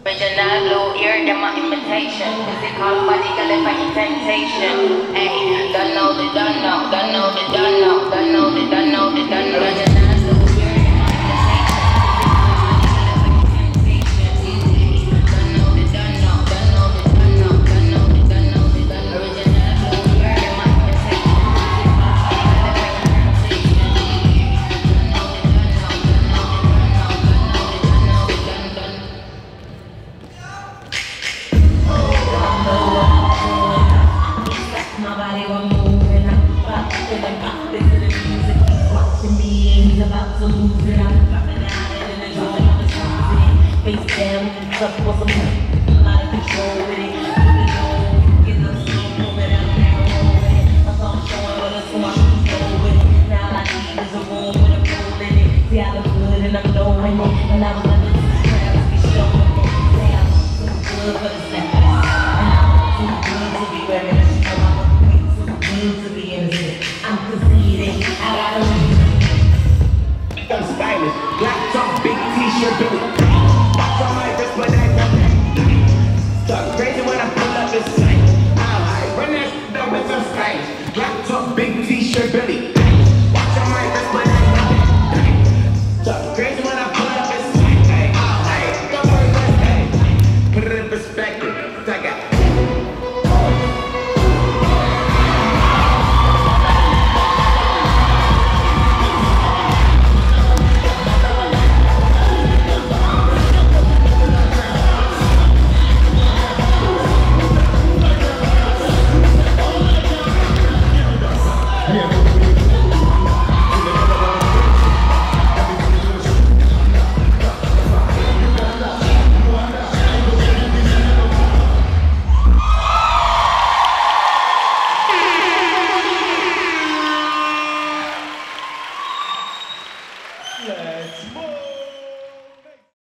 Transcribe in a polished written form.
Original blue ear, them my imitation. Physical body, girl, if I eat temptation. Hey, don't know the don't know, don't know the don't know, don't know the don't know the don't know. Original blue ear, them my imitation. Don't know the don't know, don't know the don't know, don't know the don't know the don't know. Original blue ear, them my imitation. My body was moving, I'm about to feel it, pop this to the music, he's watching me, he's about to lose it, I'm dropping out in the joint, I'm just losing it, face down, it's up for some, I'm out of control with it, put it on, get the slow moving, I'm never with it, my song showing with us, so I'm slow with it, now all I need is a room with a pool in it, see I look good and I'm knowing it, and I was never too proud to be showing it, say I'm too good for the second, and I'm too good to be wearing it. To be innocent, I'm conceding. I gotta be stylish, black top, big t-shirt, Billy.